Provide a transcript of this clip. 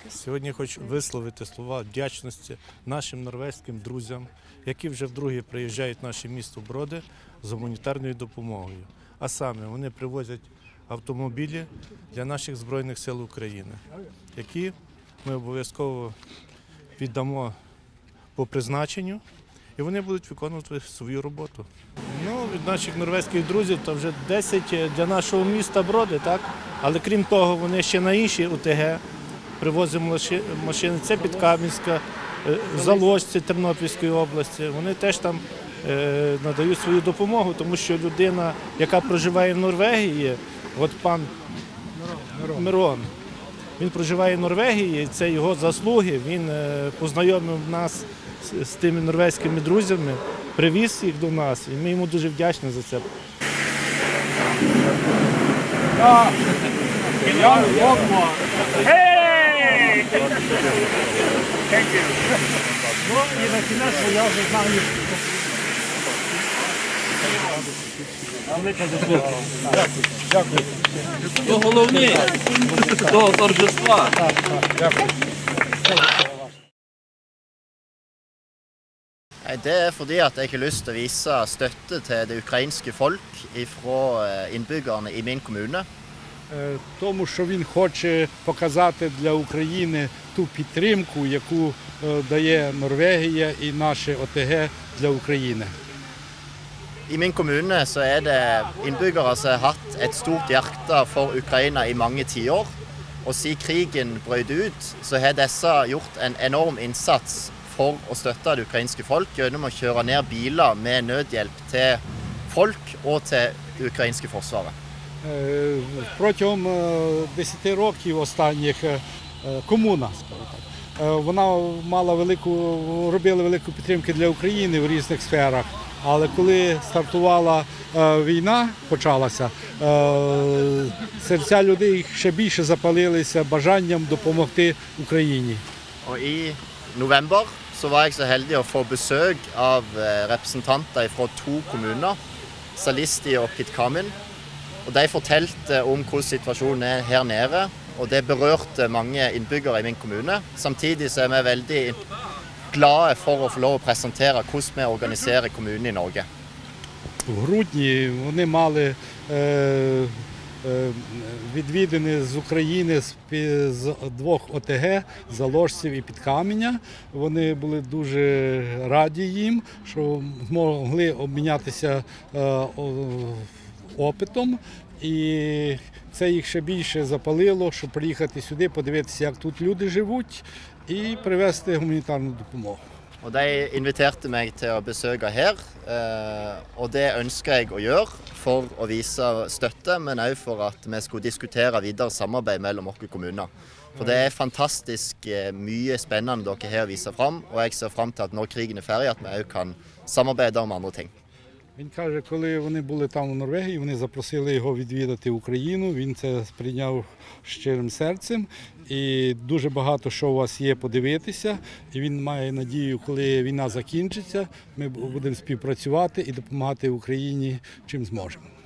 Сьогодні хочу висловити слова вдячності нашим норвезьким друзям, які вже вдруге приїжджають в наше місто Броди з гуманітарною допомогою. А саме вони привозять автомобілі для наших Збройних сил України, які ми обов'язково віддамо по призначенню, і вони будуть виконувати свою роботу. Від наших норвезьких друзів то вже 10 для нашого міста Броди, так? Але крім того, вони ще на інші ОТГ привозимо машини. Це Підкам'янська, Заложці Тернопільської області. Вони теж там надають свою допомогу, тому що людина, яка проживає в Норвегії, от пан Мирон, він проживає в Норвегії, це його заслуги, він познайомив нас з тими норвезькими друзями, привіз їх до нас, і ми йому дуже вдячні за це. І на кінець я вже знаю. Дякую. То головне до торжества. Det er fordi at jeg har lyst til å vise støtte til det ukrainske folk fra innbyggerne i min kommune. Тому що він хоче показати для України ту підтримку, яку дає Норвегія і наше ОТГ для України. I min kommune så er det innbyggere som har hatt et stort hjerte for Ukraina i mange tiår. Og siden krigen brøt ut, så har disse gjort en enorm innsats for å støtte det ukrainske folk gjennom å kjøre ned biler med nødhjelp til folk og til det ukrainske forsvaret. Протягом 10 років останніх комуна, вона робила велику підтримку для України в різних сферах. Але коли стартувала війна, почалася, серця людей ще більше запалилися бажанням допомогти Україні. Og i november så var jeg så heldig å få besøk av representanter fra 2 kommuner, Salisti og Pitkamin. Og de fortalte om hvordan situasjonen er her nede, og det berørte mange innbyggere i min kommune. Samtidig så er vi veldig glade for å få lov å presentere hvordan vi organiserer kommunen i Norge. В грудні вони мали відвідини з України з 2 ОТГ, Заложців і Підкам'яня. Вони були дуже раді їм, що змогли обмінятися опитом. І це їх ще більше запалило, щоб приїхати сюди, подивитися, як тут люди живуть, і привезти гуманітарну допомогу. Og de inviterte meg til å besøke her, og det ønsker jeg å gjøre for å vise støtte, men også for at vi skulle diskutere videre samarbeid mellom våre kommuner. For det er fantastisk mye spennende dere her viser fram, og jeg ser fram til at når krigen er ferdig, at vi også kan samarbeide om andre ting. Він каже, коли вони були там у Норвегії, вони запросили його відвідати Україну, він це сприйняв щирим серцем. І дуже багато що у вас є подивитися. І він має надію, коли війна закінчиться, ми будемо співпрацювати і допомагати Україні чим зможемо.